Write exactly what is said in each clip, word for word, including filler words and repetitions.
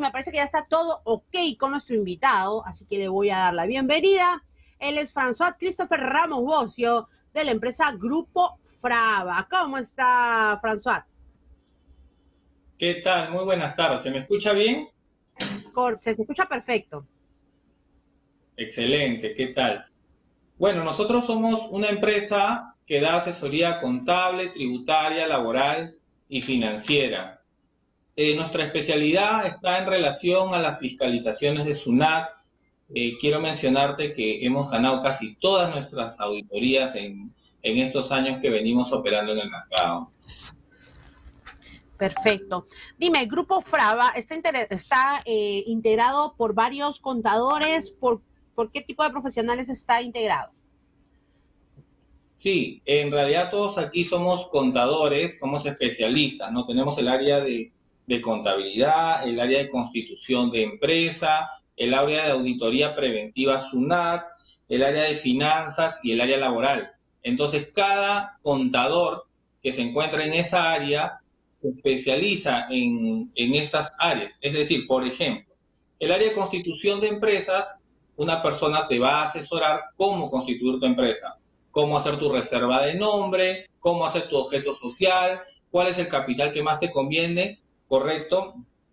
me parece que ya está todo ok con nuestro invitado, así que le voy a dar la bienvenida. Él es François Christopher Ramos Bocio, de la empresa Grupo Frava. ¿Cómo está, François? ¿Qué tal? Muy buenas tardes. ¿Se me escucha bien? Se te escucha perfecto. Excelente. ¿Qué tal? Bueno, nosotros somos una empresa que da asesoría contable, tributaria, laboral y financiera. Eh, nuestra especialidad está en relación a las fiscalizaciones de SUNAT. Eh, quiero mencionarte que hemos ganado casi todas nuestras auditorías en, en estos años que venimos operando en el mercado. Perfecto. Dime, el Grupo Frava está, está eh, integrado por varios contadores. ¿Por, ¿Por qué tipo de profesionales está integrado? Sí, en realidad todos aquí somos contadores, somos especialistas, ¿no? Tenemos el área de, de contabilidad, el área de constitución de empresa, el área de auditoría preventiva SUNAT, el área de finanzas y el área laboral. Entonces, cada contador que se encuentra en esa área se especializa en, en estas áreas. Es decir, por ejemplo, el área de constitución de empresas, una persona te va a asesorar cómo constituir tu empresa, cómo hacer tu reserva de nombre, cómo hacer tu objeto social, cuál es el capital que más te conviene, ¿correcto?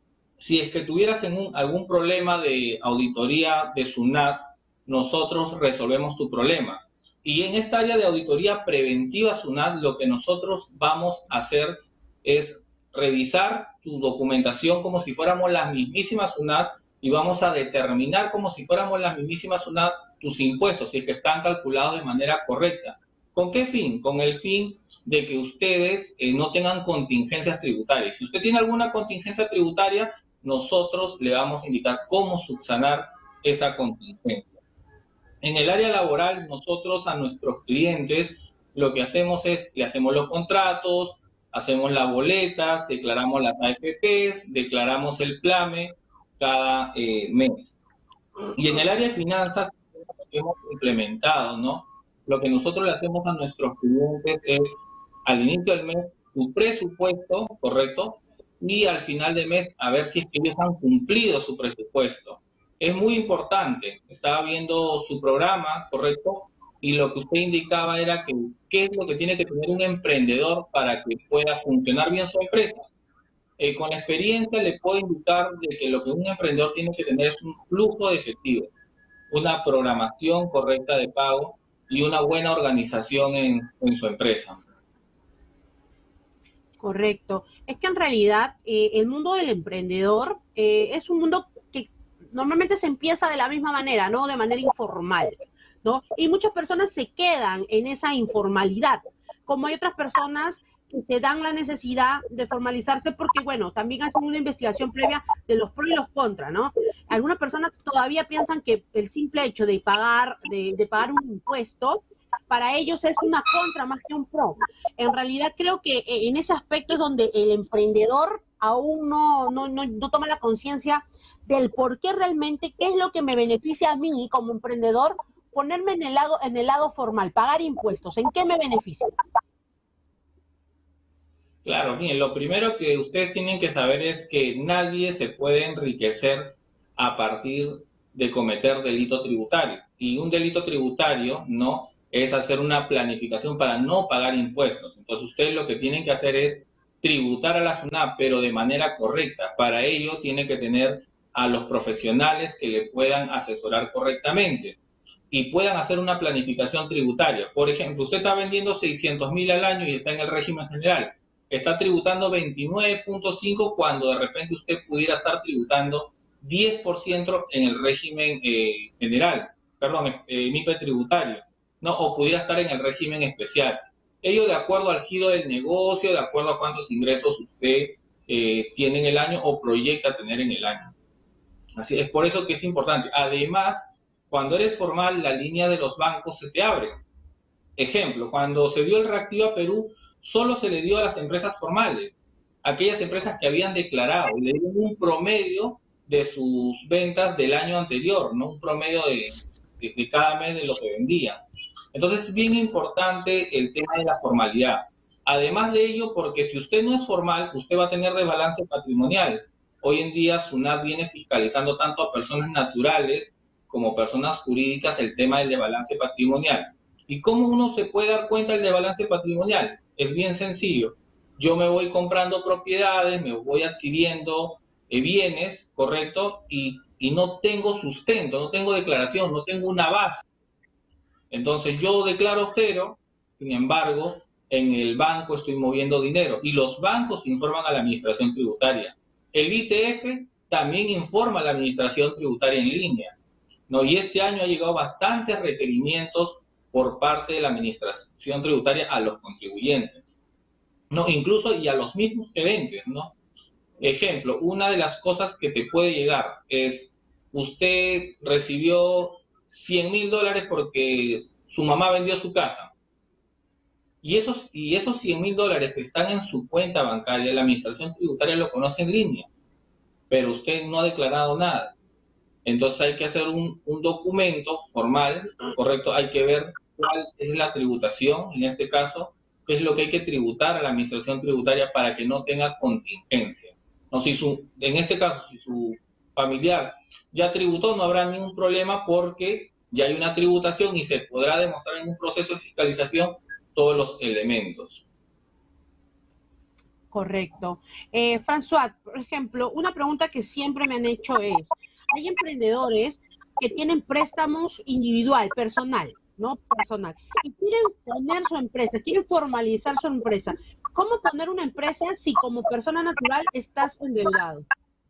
Si es que tuvieras en un, algún problema de auditoría de SUNAT, nosotros resolvemos tu problema. Y en esta área de auditoría preventiva SUNAT, lo que nosotros vamos a hacer es revisar tu documentación como si fuéramos las mismísimas SUNAT y vamos a determinar como si fuéramos las mismísimas SUNAT tus impuestos, si es que están calculados de manera correcta. ¿Con qué fin? Con el fin de que ustedes eh, no tengan contingencias tributarias. Si usted tiene alguna contingencia tributaria, nosotros le vamos a indicar cómo subsanar esa contingencia. En el área laboral, nosotros a nuestros clientes lo que hacemos es, le hacemos los contratos, hacemos las boletas, declaramos las A F Pes, declaramos el PLAME cada eh, mes. Y en el área de finanzas, que hemos implementado, ¿no? Lo que nosotros le hacemos a nuestros clientes es, al inicio del mes, su presupuesto, ¿correcto? Y al final del mes, a ver si es que ellos han cumplido su presupuesto. Es muy importante. Estaba viendo su programa, ¿correcto? Y lo que usted indicaba era que qué es lo que tiene que tener un emprendedor para que pueda funcionar bien su empresa. Eh, con la experiencia le puedo indicar de que lo que un emprendedor tiene que tener es un flujo de efectivo, una programación correcta de pago y una buena organización en, en su empresa. Correcto. Es que en realidad eh, el mundo del emprendedor eh, es un mundo que normalmente se empieza de la misma manera, ¿no? De manera informal, ¿no? Y muchas personas se quedan en esa informalidad, como hay otras personas que se dan la necesidad de formalizarse porque, bueno, también hacen una investigación previa de los pros y los contras, ¿no? Algunas personas todavía piensan que el simple hecho de pagar, de, de pagar un impuesto, para ellos es una contra más que un pro. En realidad creo que en ese aspecto es donde el emprendedor aún no, no, no, no toma la conciencia del por qué realmente, qué es lo que me beneficia a mí como emprendedor, ponerme en el lado, en el lado formal, pagar impuestos, ¿en qué me beneficia? Claro, bien, lo primero que ustedes tienen que saber es que nadie se puede enriquecer a partir de cometer delito tributario. Y un delito tributario, ¿no?, es hacer una planificación para no pagar impuestos. Entonces ustedes lo que tienen que hacer es tributar a la SUNAT, pero de manera correcta. Para ello tiene que tener a los profesionales que le puedan asesorar correctamente y puedan hacer una planificación tributaria. Por ejemplo, usted está vendiendo seiscientos mil al año y está en el régimen general. Está tributando veintinueve punto cinco cuando de repente usted pudiera estar tributando diez por ciento en el régimen eh, general, perdón, eh, M I P E tributario, ¿no? O pudiera estar en el régimen especial. Ello de acuerdo al giro del negocio, de acuerdo a cuántos ingresos usted eh, tiene en el año o proyecta tener en el año. Así es, por eso que es importante. Además, cuando eres formal, la línea de los bancos se te abre. Ejemplo, cuando se dio el Reactiva Perú, solo se le dio a las empresas formales, aquellas empresas que habían declarado, y le dieron un promedio de sus ventas del año anterior, ¿no? Un promedio de, de, de cada mes de lo que vendían. Entonces es bien importante el tema de la formalidad. Además de ello, porque si usted no es formal, usted va a tener desbalance patrimonial. hoy en día SUNAT viene fiscalizando tanto a personas naturales como personas jurídicas el tema del desbalance patrimonial. ¿Y cómo uno se puede dar cuenta del desbalance patrimonial? Es bien sencillo. Yo me voy comprando propiedades, me voy adquiriendo eh, bienes, ¿correcto? Y, y no tengo sustento, no tengo declaración, no tengo una base. Entonces yo declaro cero, sin embargo, en el banco estoy moviendo dinero y los bancos informan a la administración tributaria. El I T F también informa a la administración tributaria en línea, ¿no? Y este año ha llegado bastantes requerimientos por parte de la administración tributaria a los contribuyentes, ¿no? Incluso y a los mismos gerentes, ¿no? Ejemplo, una de las cosas que te puede llegar es, usted recibió cien mil dólares porque su mamá vendió su casa. Y esos, y esos cien mil dólares que están en su cuenta bancaria, la administración tributaria lo conoce en línea, pero usted no ha declarado nada. Entonces hay que hacer un, un documento formal, ¿correcto? Hay que ver cuál es la tributación, en este caso, qué es lo que hay que tributar a la administración tributaria para que no tenga contingencia. No, si su, en este caso, si su familiar ya tributó, no habrá ningún problema porque ya hay una tributación y se podrá demostrar en un proceso de fiscalización todos los elementos. Correcto. Eh, François, por ejemplo, una pregunta que siempre me han hecho es, hay emprendedores que tienen préstamos individual, personal, ¿no? Personal, y quieren poner su empresa, quieren formalizar su empresa. ¿Cómo poner una empresa si como persona natural estás endeudado?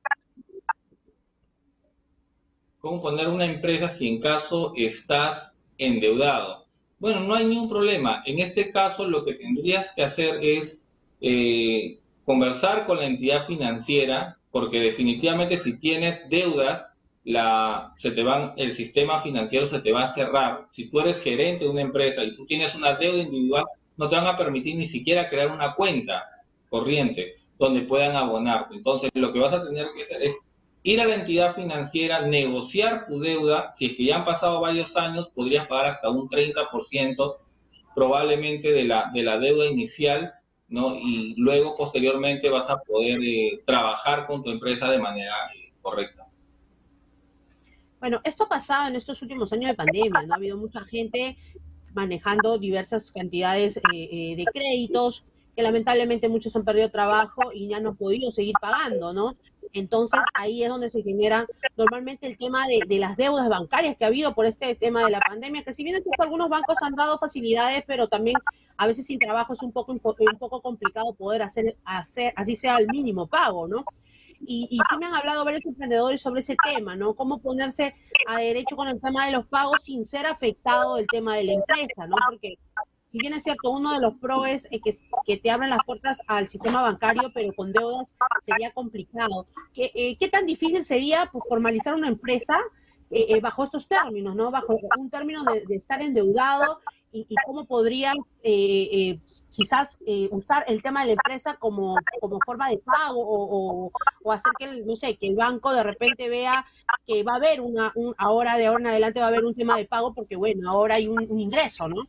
¿Cómo poner una empresa si en caso estás endeudado? Bueno, no hay ningún problema. En este caso lo que tendrías que hacer es eh, conversar con la entidad financiera, porque definitivamente si tienes deudas, la, se te van, el sistema financiero se te va a cerrar. Si tú eres gerente de una empresa y tú tienes una deuda individual, no te van a permitir ni siquiera crear una cuenta corriente donde puedan abonarte. Entonces lo que vas a tener que hacer es ir a la entidad financiera, negociar tu deuda. Si es que ya han pasado varios años, podrías pagar hasta un treinta por ciento probablemente de la, de la deuda inicial, ¿no? Y luego, posteriormente, vas a poder eh, trabajar con tu empresa de manera eh, correcta. Bueno, esto ha pasado en estos últimos años de pandemia, ¿no? Ha habido mucha gente manejando diversas cantidades eh, eh, de créditos, que lamentablemente muchos han perdido trabajo y ya no han podido seguir pagando, ¿no? Entonces ahí es donde se genera normalmente el tema de, de las deudas bancarias que ha habido por este tema de la pandemia, que si bien es cierto, algunos bancos han dado facilidades, pero también a veces sin trabajo es un poco, un poco complicado poder hacer, hacer, así sea el mínimo pago, ¿no? Y, y sí me han hablado varios emprendedores sobre ese tema, ¿no? Cómo ponerse a derecho con el tema de los pagos sin ser afectado del tema de la empresa, ¿no? Porque si bien es cierto, uno de los pros es eh, que, que te abran las puertas al sistema bancario, pero con deudas sería complicado. ¿Qué, eh, qué tan difícil sería pues, formalizar una empresa eh, eh, bajo estos términos, ¿no? Bajo un término de, de estar endeudado y, y cómo podría eh, eh, quizás eh, usar el tema de la empresa como, como forma de pago o, o, o hacer que, el, no sé, que el banco de repente vea que va a haber una, un, ahora de ahora en adelante va a haber un tema de pago porque, bueno, ahora hay un, un ingreso, ¿no?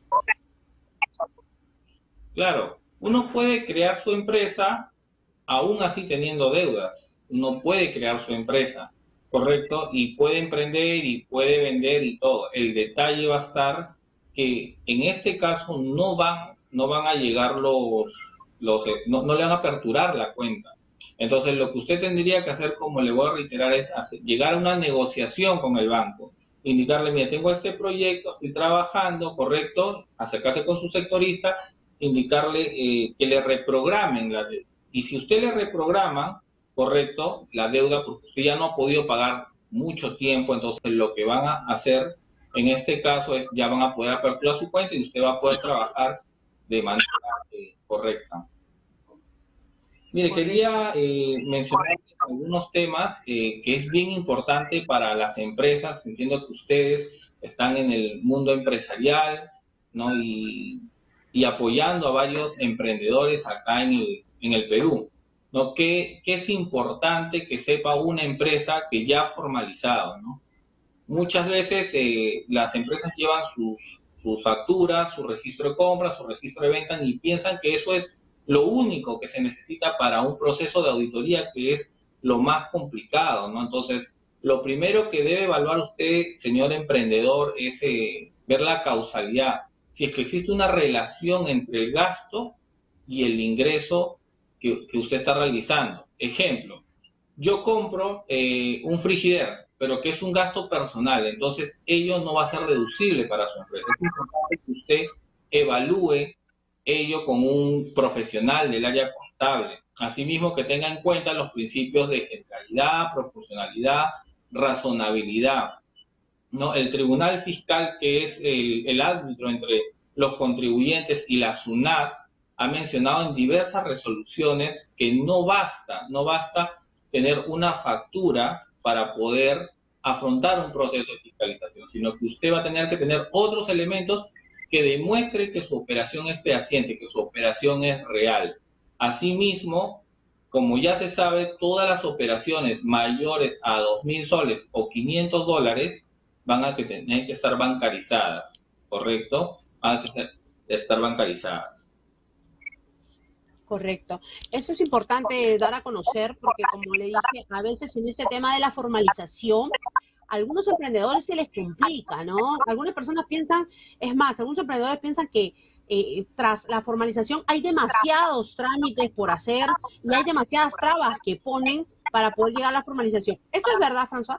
Claro, uno puede crear su empresa aún así teniendo deudas. Uno puede crear su empresa, ¿correcto? Y puede emprender y puede vender y todo. El detalle va a estar que en este caso no van, no van a llegar los, los no, no le van a aperturar la cuenta. Entonces lo que usted tendría que hacer, como le voy a reiterar, es hacer, llegar a una negociación con el banco. Indicarle, mira, tengo este proyecto, estoy trabajando, ¿correcto? Acercarse con su sectorista, indicarle eh, que le reprogramen la deuda. Y si usted le reprograma, correcto, la deuda, porque usted ya no ha podido pagar mucho tiempo, entonces lo que van a hacer en este caso es, ya van a poder aperturar su cuenta y usted va a poder trabajar de manera eh, correcta. Mire, quería eh, mencionar algunos temas eh, que es bien importante para las empresas. Entiendo que ustedes están en el mundo empresarial, ¿no? Y y apoyando a varios emprendedores acá en el, en el Perú, ¿no? Que, que es importante que sepa una empresa que ya ha formalizado, ¿no? Muchas veces eh, las empresas llevan sus, sus facturas, su registro de compras, su registro de ventas y piensan que eso es lo único que se necesita para un proceso de auditoría, que es lo más complicado, ¿no? Entonces, lo primero que debe evaluar usted, señor emprendedor, es eh, ver la causalidad. Si es que existe una relación entre el gasto y el ingreso que, que usted está realizando. Ejemplo, yo compro eh, un frigider, pero que es un gasto personal, entonces ello no va a ser reducible para su empresa. Es importante que usted evalúe ello con un profesional del área contable. Asimismo, que tenga en cuenta los principios de ejemplaridad, proporcionalidad, razonabilidad, ¿no? El Tribunal Fiscal, que es el, el árbitro entre los contribuyentes y la SUNAT, ha mencionado en diversas resoluciones que no basta, no basta tener una factura para poder afrontar un proceso de fiscalización, sino que usted va a tener que tener otros elementos que demuestren que su operación es fehaciente, que su operación es real. Asimismo, como ya se sabe, todas las operaciones mayores a dos mil soles o quinientos dólares van a que tener que estar bancarizadas, ¿correcto? Van a que estar bancarizadas. Correcto. Eso es importante dar a conocer porque, como le dije, a veces en este tema de la formalización, a algunos emprendedores se les complica, ¿no? Algunas personas piensan, es más, algunos emprendedores piensan que eh, tras la formalización hay demasiados trámites por hacer y hay demasiadas trabas que ponen para poder llegar a la formalización. ¿Esto es verdad, François?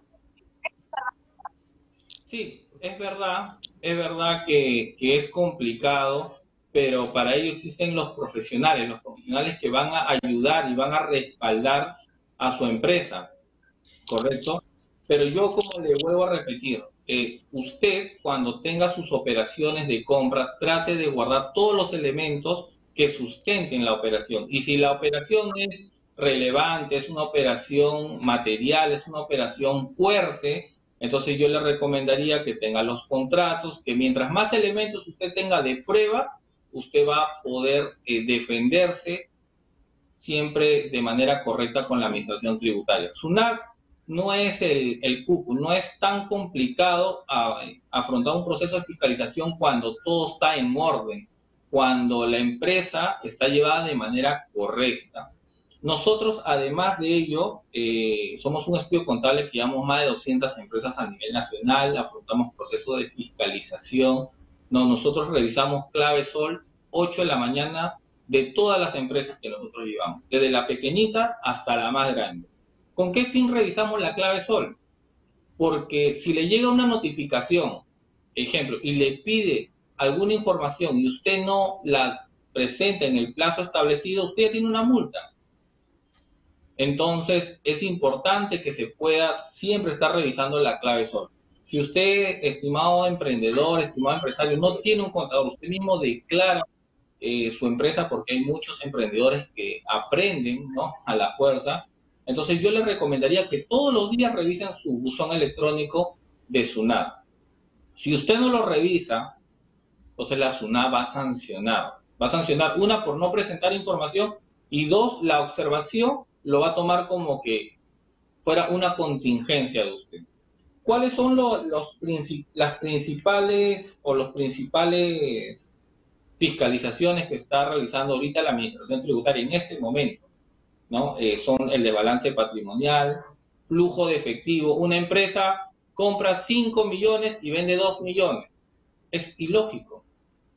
Sí, es verdad, es verdad que, que es complicado, pero para ello existen los profesionales, los profesionales que van a ayudar y van a respaldar a su empresa, ¿correcto? Pero yo, como le vuelvo a repetir, eh, usted cuando tenga sus operaciones de compra, trate de guardar todos los elementos que sustenten la operación. Y si la operación es relevante, es una operación material, es una operación fuerte, entonces yo le recomendaría que tenga los contratos, que mientras más elementos usted tenga de prueba, usted va a poder eh, defenderse siempre de manera correcta con la administración tributaria. SUNAT no es el, el cupo, no es tan complicado a, a afrontar un proceso de fiscalización cuando todo está en orden, cuando la empresa está llevada de manera correcta. Nosotros, además de ello, eh, somos un estudio contable que llevamos más de doscientas empresas a nivel nacional, afrontamos procesos de fiscalización. No, nosotros revisamos clave sol ocho de la mañana de todas las empresas que nosotros llevamos, desde la pequeñita hasta la más grande. ¿Con qué fin revisamos la clave sol? Porque si le llega una notificación, ejemplo, y le pide alguna información y usted no la presenta en el plazo establecido, usted tiene una multa. Entonces, es importante que se pueda siempre estar revisando la clave sol. Si usted, estimado emprendedor, estimado empresario, no tiene un contador, usted mismo declara eh, su empresa, porque hay muchos emprendedores que aprenden, ¿no?, a la fuerza. Entonces, yo les recomendaría que todos los días revisen su buzón electrónico de SUNAT. Si usted no lo revisa, entonces la SUNAT va a sancionar. Va a sancionar, una, por no presentar información, y dos, la observación lo va a tomar como que fuera una contingencia de usted. ¿Cuáles son los, los princip las principales o los principales fiscalizaciones que está realizando ahorita la Administración Tributaria en este momento? ¿No? Eh, son el de balance patrimonial, flujo de efectivo. Una empresa compra cinco millones y vende dos millones. Es ilógico.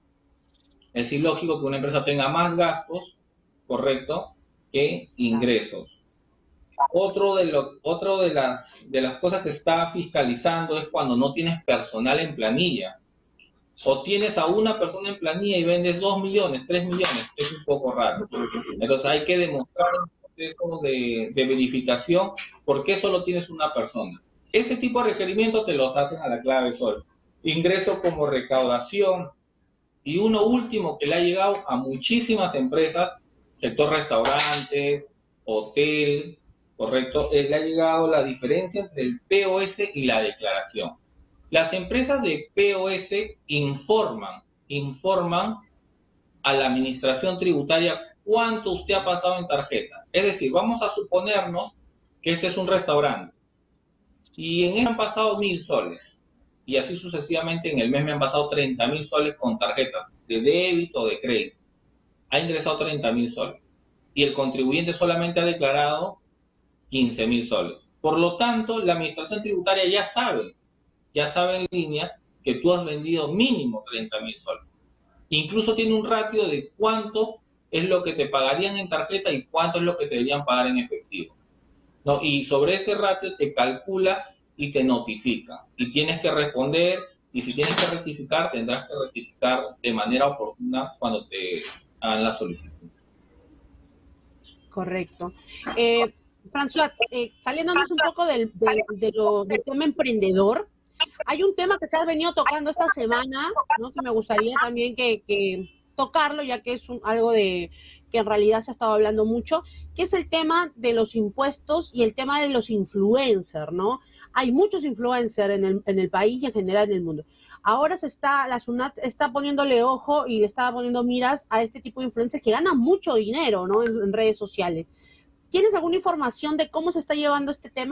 Es ilógico que una empresa tenga más gastos, correcto, que ingresos. Otro de lo, otro de las de las cosas que está fiscalizando es cuando no tienes personal en planilla, o tienes a una persona en planilla y vendes dos millones, tres millones. Es un poco raro. Entonces hay que demostrar un proceso de, de verificación por qué solo tienes una persona. Ese tipo de requerimientos te los hacen a la clave sol. Ingresos como recaudación. Y uno último que le ha llegado a muchísimas empresas, sector restaurantes, hotel, correcto, eh, le ha llegado la diferencia entre el P O S y la declaración. Las empresas de P O S informan, informan a la administración tributaria cuánto usted ha pasado en tarjeta. Es decir, vamos a suponernos que este es un restaurante y en él han pasado mil soles. Y así sucesivamente en el mes me han pasado treinta mil soles con tarjetas de débito o de crédito. Ha ingresado treinta mil soles. Y el contribuyente solamente ha declarado quince mil soles. Por lo tanto, la administración tributaria ya sabe, ya sabe en línea que tú has vendido mínimo treinta mil soles. Incluso tiene un ratio de cuánto es lo que te pagarían en tarjeta y cuánto es lo que te deberían pagar en efectivo, ¿no? Y sobre ese ratio te calcula y te notifica. Y tienes que responder, y si tienes que rectificar, tendrás que rectificar de manera oportuna cuando te hagan la solicitud. Correcto. Eh, François, eh, saliéndonos un poco del, del, de lo, del tema emprendedor, hay un tema que se ha venido tocando esta semana, ¿no? Que me gustaría también que, que tocarlo, ya que es un, algo de que en realidad se ha estado hablando mucho, que es el tema de los impuestos y el tema de los influencers, ¿no? Hay muchos influencers en el, en el país y en general en el mundo. Ahora se está, la SUNAT está poniéndole ojo y le está poniendo miras a este tipo de influencers que ganan mucho dinero, ¿no? En, en redes sociales. ¿Tienes alguna información de cómo se está llevando este tema?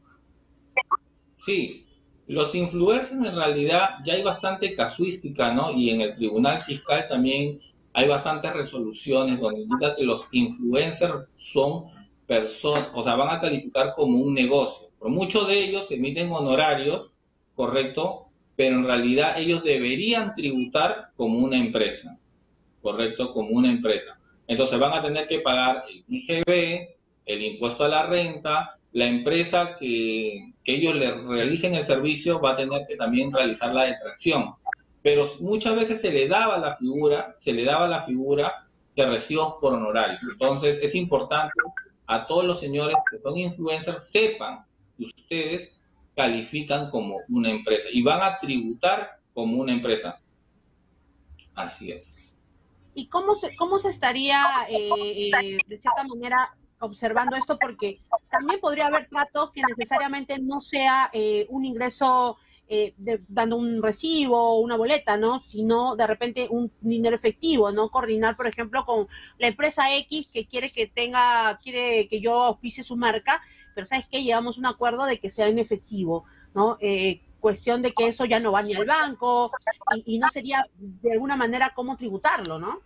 Sí, los influencers en realidad ya hay bastante casuística, ¿no? Y en el Tribunal Fiscal también hay bastantes resoluciones donde indica que los influencers son personas, o sea, van a calificar como un negocio. Por muchos de ellos emiten honorarios, ¿correcto? Pero en realidad ellos deberían tributar como una empresa, ¿correcto? Como una empresa. Entonces van a tener que pagar el I G B, el impuesto a la renta, la empresa que, que ellos le realicen el servicio va a tener que también realizar la detracción. Pero muchas veces se le daba la figura, se le daba la figura de recibos por honorarios. Entonces es importante a todos los señores que son influencers sepan que ustedes califican como una empresa y van a tributar como una empresa. Así es. ¿Y cómo se, cómo se estaría, eh, eh, de cierta manera, observando esto? Porque también podría haber tratos que necesariamente no sea eh, un ingreso eh, de, dando un recibo o una boleta, ¿no? Sino de repente un dinero efectivo, ¿no? Coordinar, por ejemplo, con la empresa X que quiere que tenga, quiere que yo auspicie su marca, pero ¿sabes qué? Llegamos a un acuerdo de que sea en efectivo, ¿no? Eh, cuestión de que eso ya no va ni al banco y, y no sería de alguna manera cómo tributarlo, ¿no?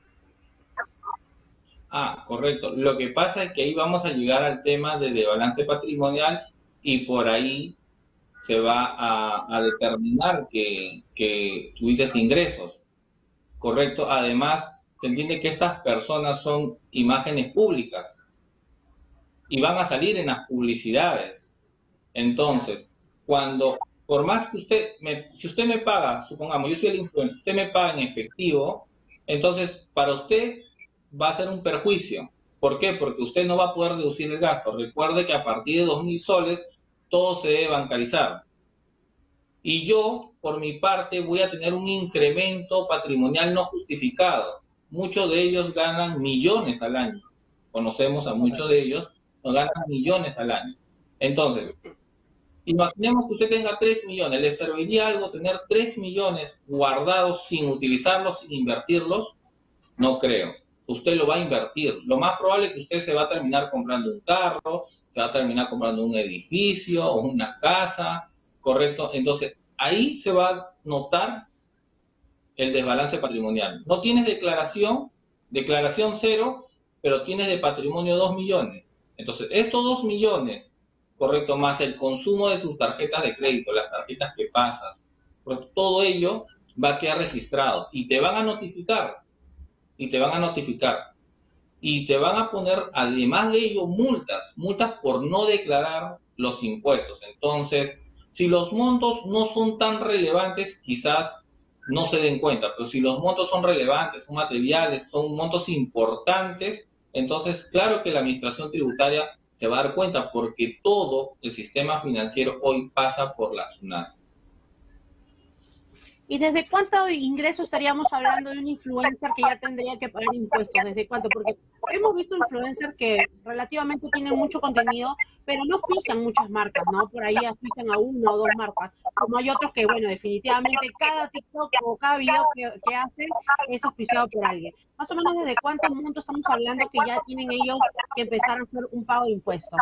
Ah, correcto. Lo que pasa es que ahí vamos a llegar al tema de, de balance patrimonial y por ahí se va a, a determinar que, que tuviste ingresos, correcto. Además, se entiende que estas personas son imágenes públicas y van a salir en las publicidades. Entonces, cuando, por más que usted, me, si usted me paga, supongamos, yo soy el influencer, usted me paga en efectivo, entonces para usted va a ser un perjuicio. ¿Por qué? Porque usted no va a poder deducir el gasto. Recuerde que a partir de dos mil soles todo se debe bancarizar. Y yo, por mi parte, voy a tener un incremento patrimonial no justificado. Muchos de ellos ganan millones al año. Conocemos a muchos de ellos, nos ganan millones al año. Entonces, imaginemos que usted tenga tres millones. ¿Le serviría algo tener tres millones guardados sin utilizarlos, sin invertirlos? No creo. Usted lo va a invertir. Lo más probable es que usted se va a terminar comprando un carro, se va a terminar comprando un edificio o una casa, ¿correcto? Entonces, ahí se va a notar el desbalance patrimonial. No tienes declaración, declaración cero, pero tienes de patrimonio dos millones. Entonces, estos dos millones, ¿correcto? Más el consumo de tus tarjetas de crédito, las tarjetas que pasas, todo ello va a quedar registrado y te van a notificar. Y te van a notificar. Y te van a poner, además de ello, multas. Multas por no declarar los impuestos. Entonces, si los montos no son tan relevantes, quizás no se den cuenta. Pero si los montos son relevantes, son materiales, son montos importantes, entonces, claro que la administración tributaria se va a dar cuenta porque todo el sistema financiero hoy pasa por la SUNAT. ¿Y desde cuánto ingreso estaríamos hablando de un influencer que ya tendría que pagar impuestos? ¿Desde cuánto? Porque hemos visto influencers que relativamente tienen mucho contenido, pero no pisan muchas marcas, ¿no? Por ahí pisan a una o dos marcas. Como hay otros que, bueno, definitivamente cada TikTok o cada video que, que hacen es auspiciado por alguien. Más o menos, ¿desde cuántos montos estamos hablando que ya tienen ellos que empezar a hacer un pago de impuestos?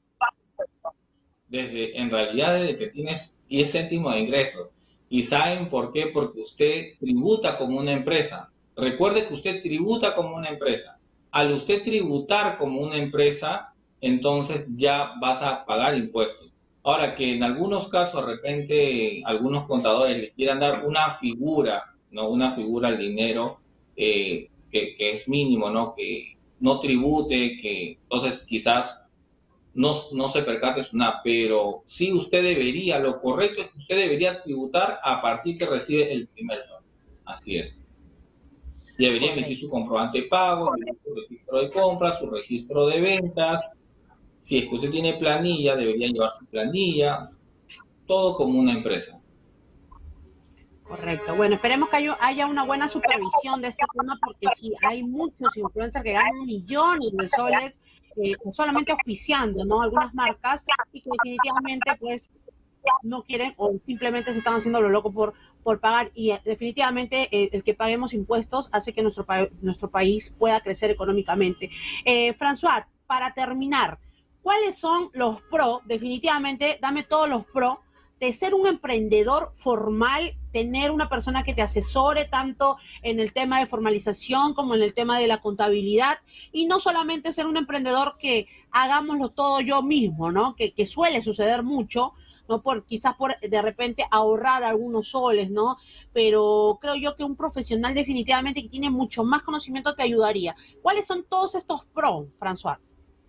Desde, en realidad, desde que tienes diez céntimos de ingresos. ¿Y saben por qué? Porque usted tributa como una empresa. Recuerde que usted tributa como una empresa. Al usted tributar como una empresa, entonces ya vas a pagar impuestos. Ahora que en algunos casos de repente algunos contadores le quieran dar una figura, ¿no? Una figura al dinero eh, que, que es mínimo, ¿no? Que no tribute, que entonces quizás no, no se percate es una, pero sí usted debería, lo correcto es que usted debería tributar a partir que recibe el primer sol. Así es. Debería emitir su comprobante de pago, su registro de compras, su registro de ventas. Si es que usted tiene planilla, debería llevar su planilla, todo como una empresa. Correcto. Bueno, esperemos que haya una buena supervisión de este tema, porque sí, hay muchos influencers que ganan millones de soles eh, solamente auspiciando, ¿no? Algunas marcas y que definitivamente pues no quieren o simplemente se están haciendo lo loco por, por pagar, y eh, definitivamente eh, el que paguemos impuestos hace que nuestro, pa nuestro país pueda crecer económicamente. Eh, François, para terminar, ¿cuáles son los pros? Definitivamente, dame todos los pros de ser un emprendedor formal, tener una persona que te asesore tanto en el tema de formalización como en el tema de la contabilidad, y no solamente ser un emprendedor que hagámoslo todo yo mismo, ¿no? Que, que suele suceder mucho, ¿no? Por, quizás por de repente ahorrar algunos soles, ¿no? Pero creo yo que un profesional definitivamente que tiene mucho más conocimiento te ayudaría. ¿Cuáles son todos estos pros, François?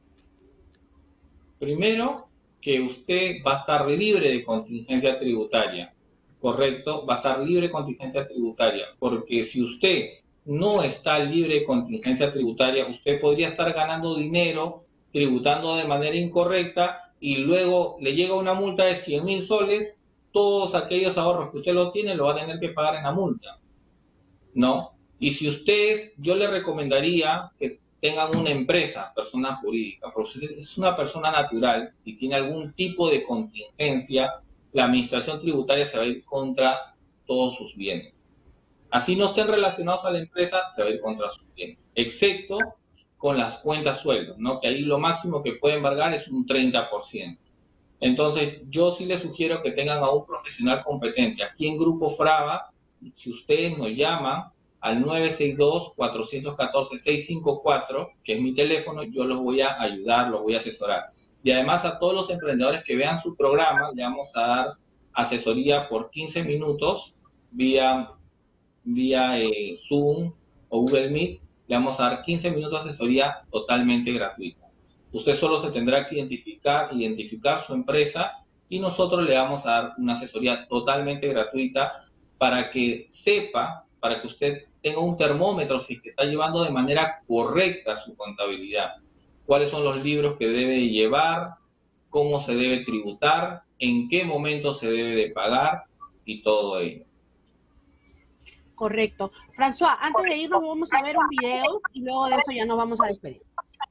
Primero, que usted va a estar libre de contingencia tributaria, ¿correcto? Va a estar libre de contingencia tributaria, porque si usted no está libre de contingencia tributaria, usted podría estar ganando dinero, tributando de manera incorrecta, y luego le llega una multa de cien mil soles, todos aquellos ahorros que usted lo tiene lo va a tener que pagar en la multa, ¿no? Y si usted, yo le recomendaría que tengan una empresa, persona jurídica, porque si es una persona natural y tiene algún tipo de contingencia, la administración tributaria se va a ir contra todos sus bienes. Así no estén relacionados a la empresa, se va a ir contra sus bienes, excepto con las cuentas sueldos, ¿no? Que ahí lo máximo que puede embargar es un treinta por ciento. Entonces, yo sí les sugiero que tengan a un profesional competente. Aquí en Grupo Frava, si ustedes nos llaman al nueve seis dos, cuatro uno cuatro, seis cinco cuatro, que es mi teléfono, yo los voy a ayudar, los voy a asesorar. Y además a todos los emprendedores que vean su programa, le vamos a dar asesoría por quince minutos vía, vía eh, Zoom o Google Meet. Le vamos a dar quince minutos de asesoría totalmente gratuita. Usted solo se tendrá que identificar, identificar su empresa, y nosotros le vamos a dar una asesoría totalmente gratuita para que sepa, para que usted tenga un termómetro si es que está llevando de manera correcta su contabilidad. Cuáles son los libros que debe llevar, cómo se debe tributar, en qué momento se debe de pagar y todo ello. Correcto. François, antes de irnos vamos a ver un video y luego de eso ya nos vamos a despedir.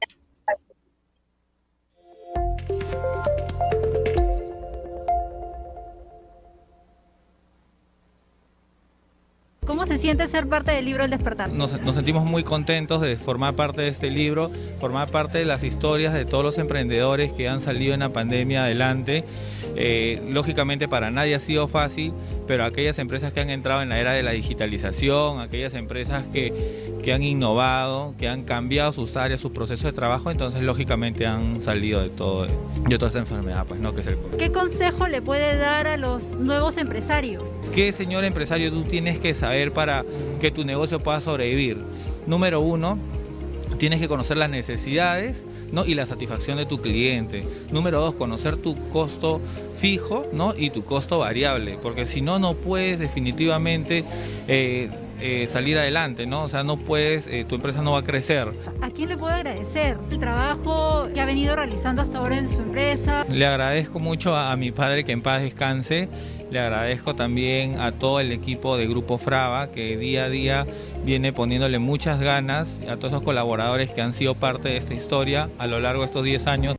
¿Cómo se siente ser parte del libro El Despertar? Nos, nos sentimos muy contentos de formar parte de este libro, formar parte de las historias de todos los emprendedores que han salido en la pandemia adelante. Eh, lógicamente para nadie ha sido fácil, pero aquellas empresas que han entrado en la era de la digitalización, aquellas empresas que, que han innovado, que han cambiado sus áreas, sus procesos de trabajo, entonces lógicamente han salido de todo, de toda esta enfermedad, pues, ¿no? Que es el COVID. ¿Qué consejo le puede dar a los nuevos empresarios? ¿Qué, señor empresario, tú tienes que saber para que tu negocio pueda sobrevivir? Número uno, tienes que conocer las necesidades, ¿no? y la satisfacción de tu cliente. Número dos, conocer tu costo fijo, ¿no? y tu costo variable, porque si no, no puedes definitivamente eh, eh, salir adelante, ¿no? O sea, no puedes, eh, tu empresa no va a crecer. ¿A quién le puedo agradecer el trabajo que ha venido realizando hasta ahora en su empresa? Le agradezco mucho a, a mi padre, que en paz descanse. Le agradezco también a todo el equipo de Grupo Frava, que día a día viene poniéndole muchas ganas, a todos esos colaboradores que han sido parte de esta historia a lo largo de estos diez años.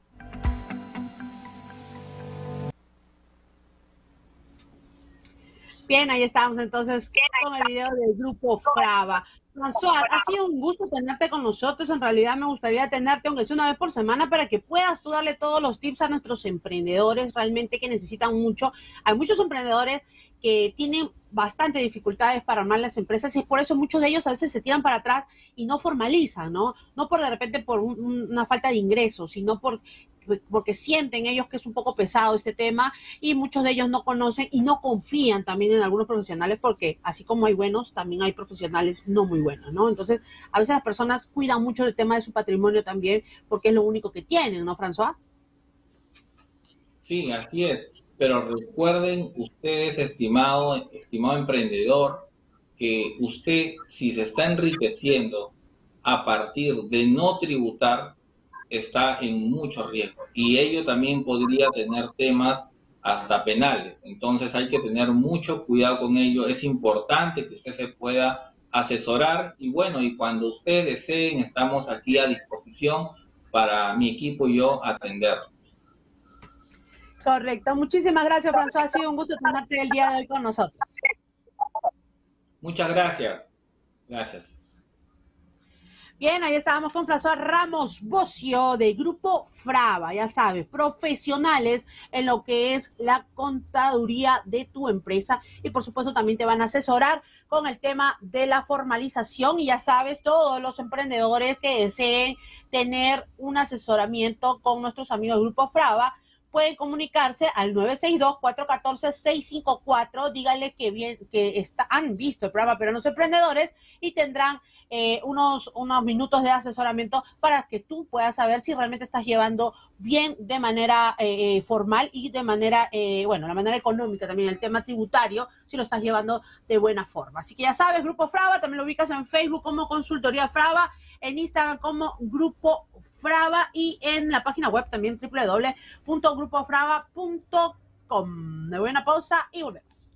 Bien, ahí estamos entonces con el video del Grupo Frava. François, ha sido un gusto tenerte con nosotros. En realidad me gustaría tenerte, aunque sea una vez por semana, para que puedas tú darle todos los tips a nuestros emprendedores realmente que necesitan mucho. Hay muchos emprendedores que tienen bastante dificultades para armar las empresas y por eso muchos de ellos a veces se tiran para atrás y no formalizan, ¿no? No por de repente por un, una falta de ingresos, sino por, porque sienten ellos que es un poco pesado este tema y muchos de ellos no conocen y no confían también en algunos profesionales porque así como hay buenos, también hay profesionales no muy buenos, ¿no? Entonces, a veces las personas cuidan mucho del tema de su patrimonio también porque es lo único que tienen, ¿no, François? Sí, así es. Pero recuerden ustedes, estimado, estimado emprendedor, que usted, si se está enriqueciendo a partir de no tributar, está en mucho riesgo. Y ello también podría tener temas hasta penales. Entonces hay que tener mucho cuidado con ello. Es importante que usted se pueda asesorar. Y bueno, y cuando ustedes deseen, estamos aquí a disposición para mi equipo y yo atenderlos. Correcto. Muchísimas gracias, François. Ha sido un gusto tenerte el día de hoy con nosotros. Muchas gracias. Gracias. Bien, ahí estábamos con François Ramos Bocio de Grupo Frava, ya sabes, profesionales en lo que es la contaduría de tu empresa y por supuesto también te van a asesorar con el tema de la formalización y ya sabes, todos los emprendedores que deseen tener un asesoramiento con nuestros amigos de Grupo Frava, pueden comunicarse al nueve seis dos, cuatro uno cuatro, seis cinco cuatro, díganle que bien que está, han visto el programa Peruanos Emprendedores y tendrán eh, unos, unos minutos de asesoramiento para que tú puedas saber si realmente estás llevando bien de manera eh, formal y de manera, eh, bueno, la manera económica también, el tema tributario, si lo estás llevando de buena forma. Así que ya sabes, Grupo Frava, también lo ubicas en Facebook como Consultoría Frava, en Instagram como Grupo Frava y en la página web también doble u doble u doble u punto grupo frava punto com. Me voy a una pausa y volvemos.